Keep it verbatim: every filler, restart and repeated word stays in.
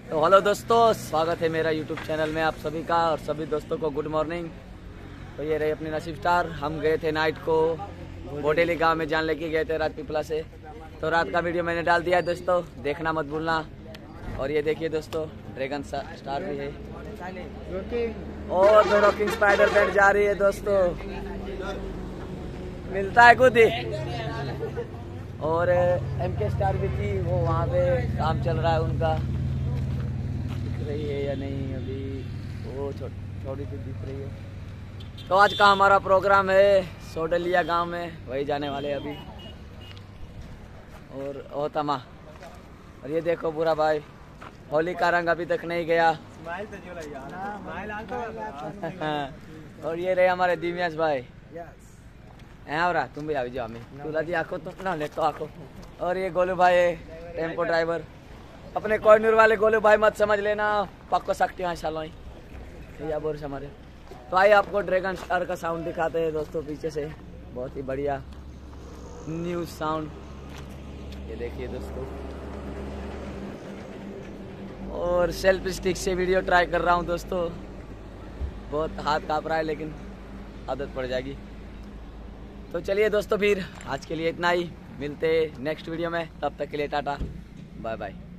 तो हेलो दोस्तों, स्वागत है मेरा यूट्यूब चैनल में आप सभी का और सभी दोस्तों को गुड मॉर्निंग। तो ये रही अपनी नसीब स्टार। हम गए थे नाइट को बोडेली गांव में जान लेके गए थे राजपीपला से। तो रात का वीडियो मैंने डाल दिया है दोस्तों, देखना मत भूलना। और ये देखिए दोस्तों, ड्रैगन स्टार भी है और दो रॉकिंग स्पाइडर बैठ जा रही है दोस्तों, मिलता है खुद ही। और एम के स्टार भी थी, वो वहाँ पे काम चल रहा है उनका, दिख रही है या नहीं अभी, वो छोटी सी दिख रही है। तो आज का हमारा प्रोग्राम है सोडलिया गांव में, वही जाने वाले अभी। और ओ तमा, और ये देखो बुरा भाई, होली का रंग अभी तक नहीं गया। और ये रहे हमारे दिव्यांश भाई, यहाँ रहा तुम भी आ जाओ, हमें तुला दी आखो तुम ना ले तो आखो। और ये गोलू भाई है टेम्पो ड्राइवर, अपने कोयनूर वाले गोलू भाई मत समझ लेना, पक्को सकती हैं सालों ही बोर से हमारे। तो आइए आपको ड्रैगन स्टार का साउंड दिखाते हैं दोस्तों पीछे से, बहुत ही बढ़िया न्यू साउंड, ये देखिए दोस्तों। और सेल्फ स्टिक से वीडियो ट्राई कर रहा हूँ दोस्तों, बहुत हाथ काँप रहा है लेकिन आदत पड़ जाएगी। तो चलिए दोस्तों, फिर आज के लिए इतना ही, मिलते हैं नेक्स्ट वीडियो में, तब तक के लिए टाटा बाय बाय।